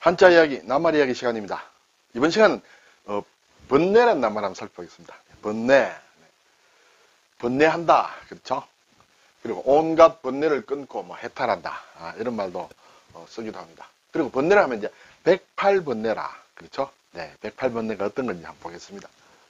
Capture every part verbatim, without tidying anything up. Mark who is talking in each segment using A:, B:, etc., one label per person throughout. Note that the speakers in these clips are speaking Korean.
A: 한자 이야기, 낱말 이야기 시간입니다. 이번 시간은 어, 번뇌란 낱말 한번 살펴보겠습니다. 번뇌, 번뇌한다, 그렇죠? 그리고 온갖 번뇌를 끊고 뭐 해탈한다, 아, 이런 말도 어, 쓰기도 합니다. 그리고 번뇌를 하면 이제 백팔 번뇌라, 그렇죠? 네, 백팔 번뇌가 어떤 건지 한번 보겠습니다.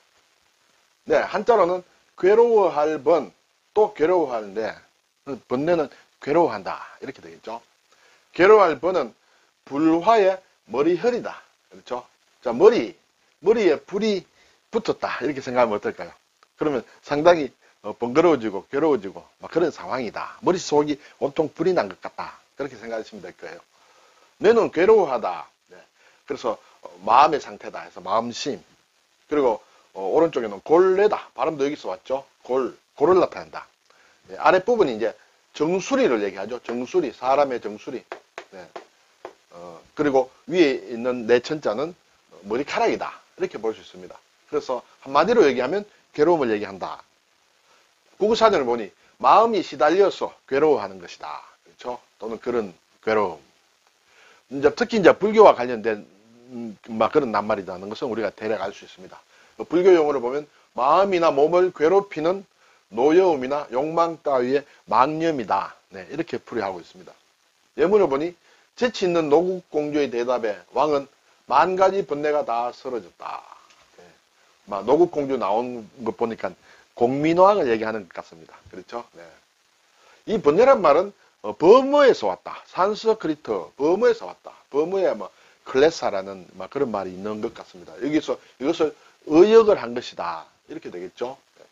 A: 네, 한자로는 괴로워할 번, 또 괴로워할 뇌, 번뇌는 괴로워한다, 이렇게 되겠죠? 괴로워할 번은 불화의 머리혈이다. 그렇죠? 자, 머리, 머리에 불이 붙었다. 이렇게 생각하면 어떨까요? 그러면 상당히 어, 번거로워지고 괴로워지고 막 그런 상황이다. 머릿속이 온통 불이 난 것 같다. 그렇게 생각하시면 될 거예요. 뇌는 괴로워하다. 네. 그래서 어, 마음의 상태다 해서 마음심. 그리고 어, 오른쪽에는 골뇌다. 발음도 여기서 왔죠? 골, 골을 나타낸다. 네. 아랫부분이 이제 정수리를 얘기하죠. 정수리, 사람의 정수리. 네. 어, 그리고 위에 있는 내천자는 머리카락이다. 이렇게 볼 수 있습니다. 그래서 한마디로 얘기하면 괴로움을 얘기한다. 구구사전을 보니 마음이 시달려서 괴로워하는 것이다. 그렇죠? 또는 그런 괴로움. 이제 특히 이제 불교와 관련된 음, 막 그런 낱말이라는 것은 우리가 대략 알 수 있습니다. 불교 용어를 보면 마음이나 몸을 괴롭히는 노여움이나 욕망 따위의 망념이다. 네, 이렇게 풀이하고 있습니다. 예문을 보니 재치 있는 노국공주의 대답에 왕은 만 가지 번뇌가 다 쓰러졌다. 네. 막 노국공주 나온 것 보니까 공민왕을 얘기하는 것 같습니다. 그렇죠? 네. 이 번뇌란 말은 어, 버무에서 왔다. 산스크리트 버무에서 왔다. 버무에 뭐 클레사라는 막 그런 말이 있는 것 같습니다. 여기서 이것을 의역을 한 것이다. 이렇게 되겠죠? 네.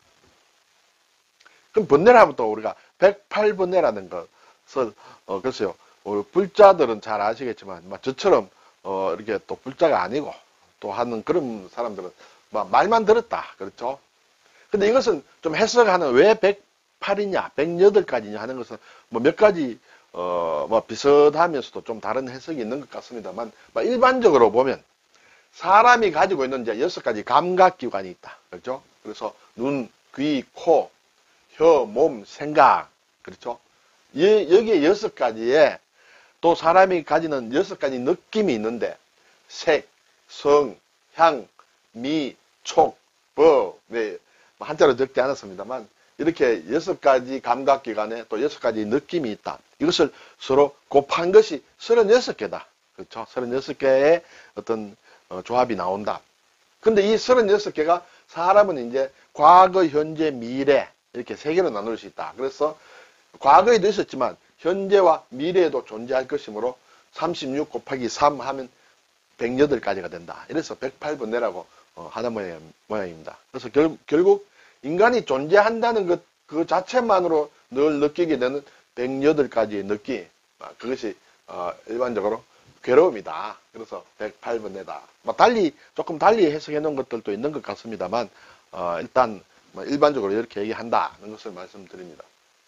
A: 그럼 번뇌라면 또 우리가 백팔 번뇌라는 것을 어, 글쎄요. 우리 불자들은 잘 아시겠지만, 막 저처럼, 어, 이렇게 또 불자가 아니고, 또 하는 그런 사람들은, 막 말만 들었다. 그렇죠? 근데 이것은 좀 해석하는 왜 백팔이냐, 백팔 가지냐 하는 것은 뭐 몇 가지, 어, 뭐 비슷하면서도 좀 다른 해석이 있는 것 같습니다만, 뭐 일반적으로 보면, 사람이 가지고 있는 이제 여섯 가지 감각기관이 있다. 그렇죠? 그래서 눈, 귀, 코, 혀, 몸, 생각. 그렇죠? 여기에 여섯 가지에 또 사람이 가지는 여섯 가지 느낌이 있는데 색, 성, 향, 미, 촉, 버, 네, 한자로 적지 않았습니다만 이렇게 여섯 가지 감각기관에 또 여섯 가지 느낌이 있다. 이것을 서로 곱한 것이 서른여섯 개다. 그렇죠? 서른여섯 개의 어떤 어, 조합이 나온다. 근데 이 서른여섯 개가 사람은 이제 과거, 현재, 미래 이렇게 세 개로 나눌 수 있다. 그래서 과거에도 있었지만 현재와 미래에도 존재할 것이므로 삼십육 곱하기 삼 하면 백팔 가지가 된다. 이래서 백팔 번뇌라고 어, 하는 모양, 모양입니다. 그래서 결, 결국 인간이 존재한다는 것 그 자체만으로 늘 느끼게 되는 백팔 가지의 느낌, 아, 그것이 어, 일반적으로 괴로움이다. 그래서 백팔 번뇌다. 뭐 달리 조금 달리 해석해 놓은 것들도 있는 것 같습니다만 어, 일단 뭐 일반적으로 이렇게 얘기한다는 것을 말씀드립니다.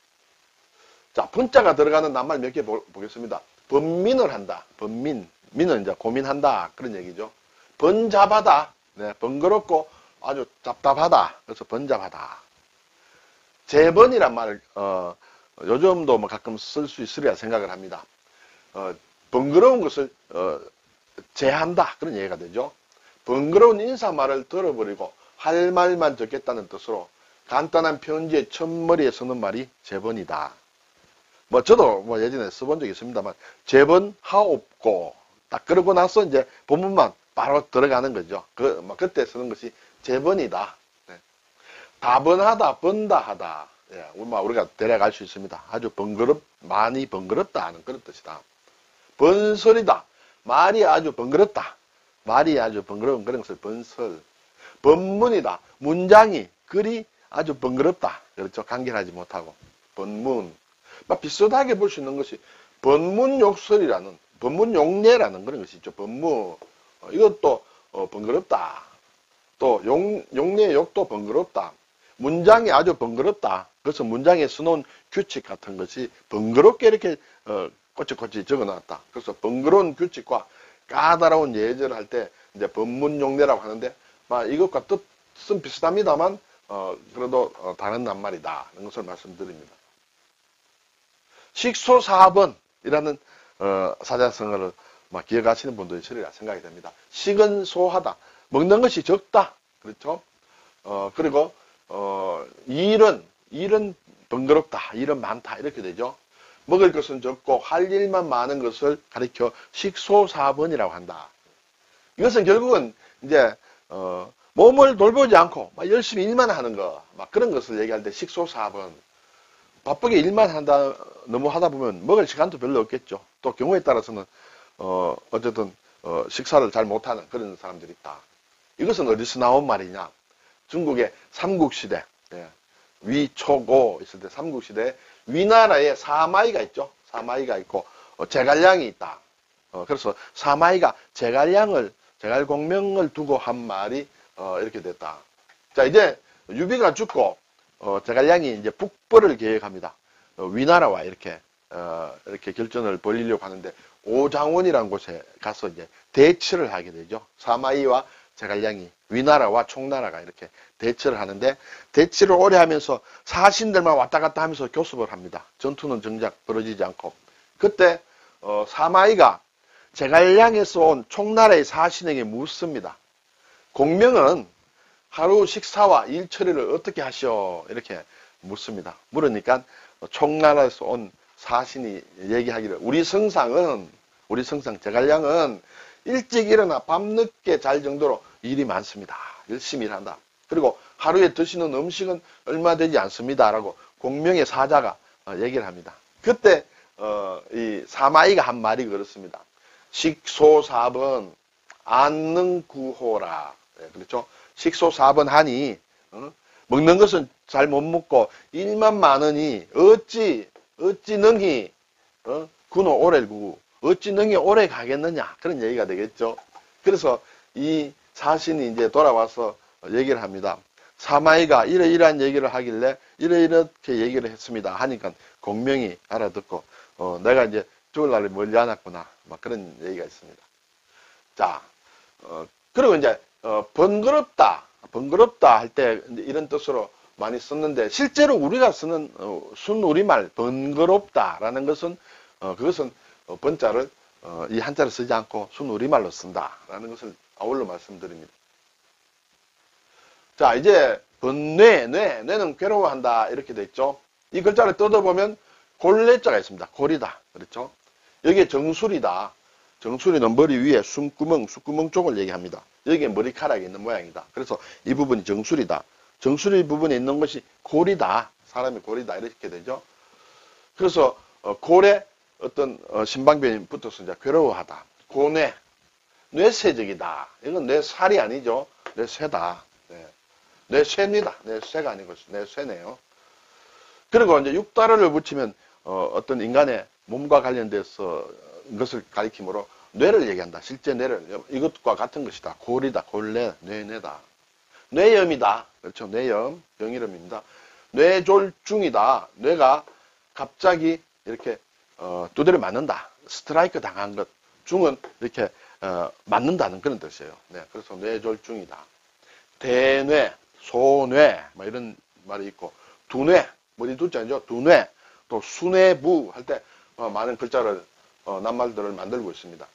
A: 자, 분자가 들어가는 낱말 몇 개 보겠습니다. 번민을 한다. 번민. 민은 이제 고민한다. 그런 얘기죠. 번잡하다. 네, 번거롭고 아주 답답하다. 그래서 번잡하다. 재번이란 말을, 어, 요즘도 뭐 가끔 쓸 수 있으리라 생각을 합니다. 어, 번거로운 것을, 어, 제한다. 그런 얘기가 되죠. 번거로운 인사말을 들어버리고 할 말만 적겠다는 뜻으로 간단한 편지의 첫머리에 쓰는 말이 재번이다. 뭐 저도 뭐 예전에 써본 적이 있습니다만 재번하옵고 딱 그러고 나서 이제 본문만 바로 들어가는 거죠. 그 뭐 그때 쓰는 것이 재번이다. 네. 다번하다, 번다하다. 예, 우리가 대략 알 수 있습니다. 아주 번거롭, 많이 번거롭다 하는 그런 뜻이다. 번설이다. 말이 아주 번거롭다. 말이 아주 번거로운 그런 것을 번설. 번문이다. 문장이 글이 아주 번거롭다. 그렇죠. 간결하지 못하고 번문. 막 비슷하게 볼 수 있는 것이 번문욕설이라는 번문욕례라는 그런 것이 있죠. 번문 어, 이것도 어, 번거롭다. 또 욕, 욕례욕도 번거롭다. 문장이 아주 번거롭다. 그래서 문장에 써놓은 규칙 같은 것이 번거롭게 이렇게 어, 꼬치꼬치 적어놨다. 그래서 번거로운 규칙과 까다로운 예절을 할 때 이제 번문욕례라고 하는데 막 이것과 뜻은 비슷합니다만 어, 그래도 어, 다른 낱말이다. 이런 것을 말씀드립니다. 식소 사 번이라는 어, 사자성어를 막 기억하시는 분도 있으리라 생각이 됩니다. 식은 소하다. 먹는 것이 적다. 그렇죠? 어, 그리고, 어, 일은, 일은 번거롭다. 일은 많다. 이렇게 되죠. 먹을 것은 적고 할 일만 많은 것을 가리켜 식소사번이라고 한다. 이것은 결국은 이제, 어, 몸을 돌보지 않고 막 열심히 일만 하는 거, 막 그런 것을 얘기할 때 식소사번. 바쁘게 일만 한다, 너무 하다 보면 먹을 시간도 별로 없겠죠. 또 경우에 따라서는, 어, 어쨌든, 어, 식사를 잘 못하는 그런 사람들이 있다. 이것은 어디서 나온 말이냐? 중국의 삼국시대, 예, 위초고 있을 때 삼국시대에 위나라에 사마이가 있죠. 사마이가 있고, 어, 제갈량이 있다. 어, 그래서 사마이가 제갈량을, 제갈공명을 두고 한 말이, 어, 이렇게 됐다. 자, 이제 유비가 죽고, 어, 제갈량이 이제 북벌을 계획합니다. 어, 위나라와 이렇게, 어, 이렇게 결전을 벌이려고 하는데, 오장원이라는 곳에 가서 이제 대치를 하게 되죠. 사마이와 제갈량이 위나라와 총나라가 이렇게 대치를 하는데, 대치를 오래 하면서 사신들만 왔다 갔다 하면서 교섭을 합니다. 전투는 정작 벌어지지 않고. 그때, 어, 사마이가 제갈량에서 온 총나라의 사신에게 묻습니다. 공명은 하루 식사와 일 처리를 어떻게 하시오? 이렇게 묻습니다. 물으니까 총나라에서 온 사신이 얘기하기를, 우리 성상은, 우리 성상 제갈량은 일찍 일어나 밤늦게 잘 정도로 일이 많습니다. 열심히 일한다. 그리고 하루에 드시는 음식은 얼마 되지 않습니다. 라고 공명의 사자가 얘기를 합니다. 그때 어, 이 사마이가 한 말이 그렇습니다. 식소사번 안능구호라. 네, 그렇죠? 식소사번 하니, 어? 먹는 것은 잘 못 먹고 일만 많으니 어찌 어찌 능히 어? 군호 오래구 어찌 능히 오래 가겠느냐, 그런 얘기가 되겠죠. 그래서 이 사신이 이제 돌아와서 얘기를 합니다. 사마이가 이러이러한 얘기를 하길래 이러이렇게 얘기를 했습니다 하니까 공명이 알아듣고, 어, 내가 이제 죽을 날이 멀지 않았구나, 막 그런 얘기가 있습니다. 자, 어, 그리고 이제 어, 번거롭다, 번거롭다 할 때 이런 뜻으로 많이 썼는데, 실제로 우리가 쓰는 어, 순우리말 번거롭다라는 것은, 어, 그것은 어, 번자를 어, 이 한자를 쓰지 않고 순우리말로 쓴다라는 것을 아울러 말씀드립니다. 자, 이제 번뇌, 뇌, 뇌는 괴로워한다 이렇게 돼 있죠. 이 글자를 뜯어보면 골래자가 있습니다. 골이다, 그렇죠? 여기에 정수리다. 정수리는 머리 위에 숨구멍, 숨구멍 쪽을 얘기합니다. 여기에 머리카락이 있는 모양이다. 그래서 이 부분이 정수리다. 정수리 부분에 있는 것이 골이다. 사람이 골이다, 이렇게 되죠. 그래서 어, 골에 어떤 어, 심방변이 붙어서 이제 괴로워하다. 고뇌, 뇌세적이다. 이건 뇌살이 아니죠. 뇌쇠다. 네. 뇌쇠입니다. 뇌쇠가 아니고 뇌쇠네요. 그리고 이제 육다를 붙이면 어, 어떤 인간의 몸과 관련돼서 것을 가리키므로 뇌를 얘기한다. 실제 뇌를, 이것과 같은 것이다. 골이다. 골뇌, 뇌뇌다. 뇌염이다. 그렇죠. 뇌염, 병이름입니다. 뇌졸중이다. 뇌가 갑자기 이렇게 어, 두드려 맞는다. 스트라이크 당한 것. 중은 이렇게 어, 맞는다는 그런 뜻이에요. 네, 그래서 뇌졸중이다. 대뇌, 소뇌, 뭐 이런 말이 있고, 두뇌, 머리 두자죠. 두뇌, 또 수뇌부 할 때 어, 많은 글자를 어, 낱말들을 만들고 있습니다.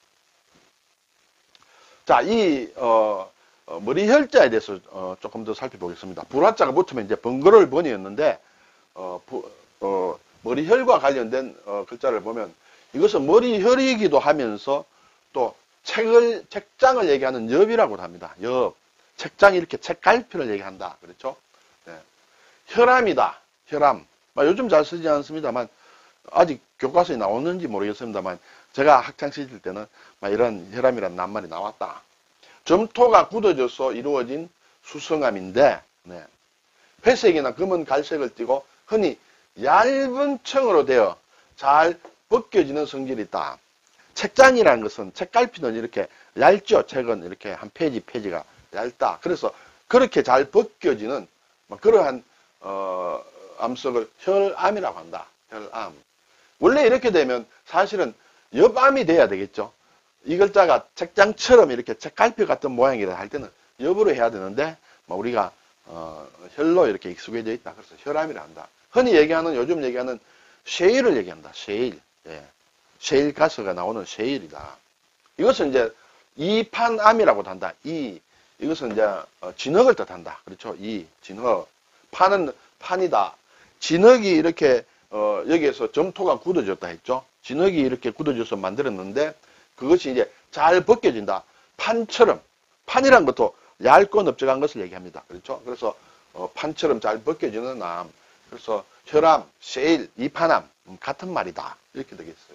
A: 자, 이 어, 어, 머리혈자에 대해서 어, 조금 더 살펴보겠습니다. 불화자가 붙으면 이제 번거로울 번이었는데, 어, 부, 어, 머리혈과 관련된 어, 글자를 보면 이것은 머리혈이기도 하면서 또 책을, 책장을 얘기하는 엽이라고도 합니다. 엽. 책장이 이렇게 책갈피를 얘기한다. 그렇죠? 네. 혈암이다. 혈암. 요즘 잘 쓰지 않습니다만, 아직 교과서에 나오는지 모르겠습니다만, 제가 학창시절 때는 이런 혈암이라는 낱말이 나왔다. 점토가 굳어져서 이루어진 수성암인데, 네. 회색이나 검은 갈색을 띠고 흔히 얇은 청으로 되어 잘 벗겨지는 성질이 있다. 책장이라는 것은, 책갈피는 이렇게 얇죠. 책은 이렇게 한 페이지 페이지가 얇다. 그래서 그렇게 잘 벗겨지는 그러한 어, 암석을 혈암이라고 한다. 혈암. 원래 이렇게 되면 사실은 엽암이 돼야 되겠죠. 이 글자가 책장처럼 이렇게 책갈피 같은 모양이라 할 때는 엽으로 해야 되는데, 우리가 어, 혈로 이렇게 익숙해져 있다. 그래서 혈암이라 한다. 흔히 얘기하는, 요즘 얘기하는 쉐일을 얘기한다. 쉐일. 예. 쉐일 가스가 나오는 쉐일이다. 이것은 이제 이판암이라고도 한다. 이 이것은 이제 어, 진흙을 뜻한다. 그렇죠? 이 진흙. 판은 판이다. 진흙이 이렇게 어, 여기에서 점토가 굳어졌다 했죠. 진흙이 이렇게 굳어져서 만들었는데 그것이 이제 잘 벗겨진다. 판처럼. 판이란 것도 얇고 넓적한 것을 얘기합니다. 그렇죠? 그래서 어, 판처럼 잘 벗겨지는 암. 그래서 혈암, 세일, 이판암 같은 말이다. 이렇게 되겠어요.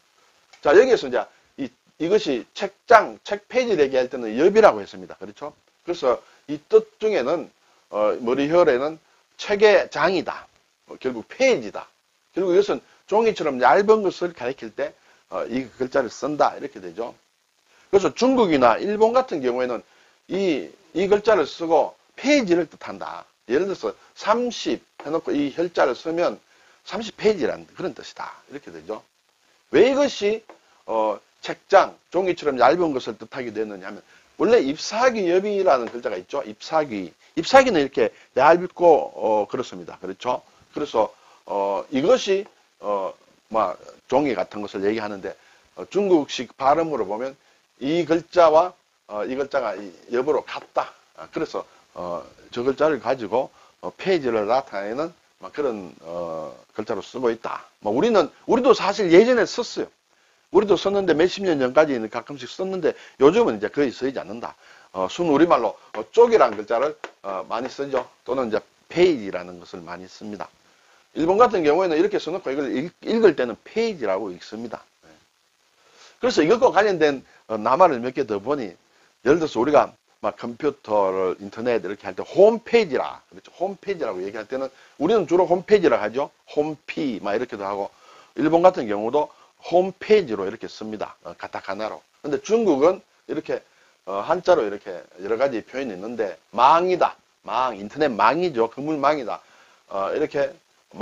A: 자, 여기에서 이제 이, 이것이 책장, 책 페이지를 얘기할 때는 엽이라고 했습니다. 그렇죠? 그래서 이 뜻 중에는 어, 머리혈에는 책의 장이다. 어, 결국 페이지다. 결국 이것은 종이처럼 얇은 것을 가리킬 때 어, 이 글자를 쓴다. 이렇게 되죠. 그래서 중국이나 일본 같은 경우에는 이, 이 글자를 쓰고 페이지를 뜻한다. 예를 들어서 삼십 해놓고 이 혈자를 쓰면 삼십 페이지라는 그런 뜻이다. 이렇게 되죠. 왜 이것이 어, 책장, 종이처럼 얇은 것을 뜻하게 되느냐 하면 원래 잎사귀 엽이라는 글자가 있죠. 잎사귀. 잎사귀는 이렇게 얇고 어, 그렇습니다. 그렇죠. 그래서 어, 이것이 어, 뭐 종이 같은 것을 얘기하는데 어, 중국식 발음으로 보면 이 글자와 어, 이 글자가 이 엽으로 같다. 아, 그래서 어, 저 글자를 가지고 어, 페이지를 나타내는 그런 어, 글자로 쓰고 있다. 뭐 우리는 우리도 사실 예전에 썼어요. 우리도 썼는데 몇십 년 전까지는 가끔씩 썼는데 요즘은 이제 거의 쓰이지 않는다. 어, 순 우리말로 어, 쪽이라는 글자를 어, 많이 쓰죠. 또는 이제 페이지라는 것을 많이 씁니다. 일본 같은 경우에는 이렇게 써놓고 이걸 읽, 읽을 때는 페이지라고 읽습니다. 네. 그래서 이것과 관련된 어, 낱말을 몇 개 더 보니 예를 들어서 우리가 막 컴퓨터를 인터넷 이렇게 할 때 홈페이지라 그렇죠. 홈페이지라고 얘기할 때는 우리는 주로 홈페이지라 하죠. 홈피 막 이렇게도 하고 일본 같은 경우도 홈페이지로 이렇게 씁니다. 어, 가타카나로. 근데 중국은 이렇게 어, 한자로 이렇게 여러 가지 표현이 있는데 망이다. 망, 인터넷 망이죠. 그물망이다. 어, 이렇게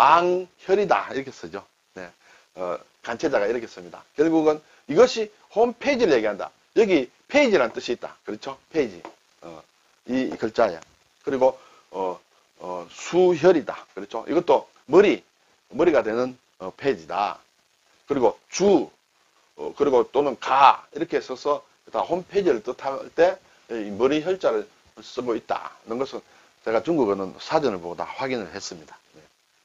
A: 망혈이다. 이렇게 쓰죠. 네. 어, 간체자가 이렇게 씁니다. 결국은 이것이 홈페이지를 얘기한다. 여기 페이지라는 뜻이 있다. 그렇죠? 페이지. 어, 이, 이 글자야. 그리고 어, 어, 수혈이다. 그렇죠? 이것도 머리, 머리가 되는 어, 페이지다. 그리고 주, 어, 그리고 또는 가 이렇게 써서 다 홈페이지를 뜻할 때 이 머리 혈자를 쓰고 있다. 이런 것은 제가 중국어는 사전을 보고 다 확인을 했습니다. 네.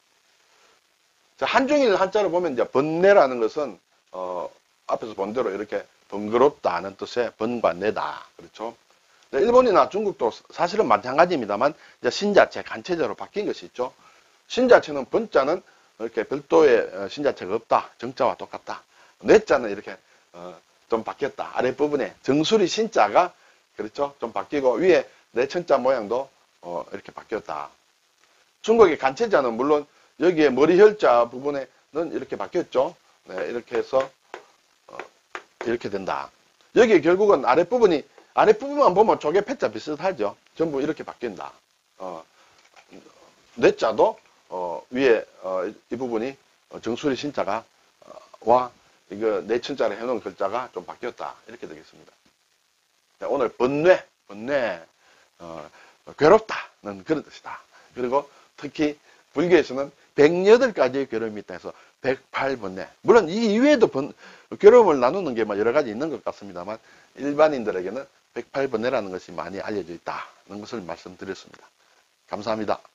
A: 자, 한중일 한자로 보면 이제 번뇌라는 것은 어, 앞에서 본 대로 이렇게 번거롭다는 뜻의 번과 내다. 그렇죠? 네, 일본이나 중국도 사실은 마찬가지입니다만 이제 신자체, 간체자로 바뀐 것이 있죠. 신자체는 번자는 이렇게 별도의 신자체가 없다. 정자와 똑같다. 뇌자는 이렇게 어, 좀 바뀌었다. 아랫부분에 정수리 신자가 그렇죠? 좀 바뀌고 위에 내천자 모양도 어, 이렇게 바뀌었다. 중국의 간체자는 물론 여기에 머리 혈자 부분에는 이렇게 바뀌었죠. 네, 이렇게 해서 어, 이렇게 된다. 여기 결국은 아랫부분이 아랫부분만 보면 조개 패자 비슷하죠. 전부 이렇게 바뀐다. 어, 뇌자도 어, 위에 어, 이 부분이 정수리 신자가 어, 와 이거 내천자를 해놓은 글자가 좀 바뀌었다. 이렇게 되겠습니다. 네, 오늘 번뇌, 번뇌 어, 괴롭다는 그런 뜻이다. 그리고 특히 불교에서는 백여덟 가지의 괴로움이 있다 해서 백팔 번뇌. 물론 이 이외에도 번, 괴로움을 나누는 게 여러 가지 있는 것 같습니다만 일반인들에게는 백팔 번뇌라는 것이 많이 알려져 있다는 것을 말씀드렸습니다. 감사합니다.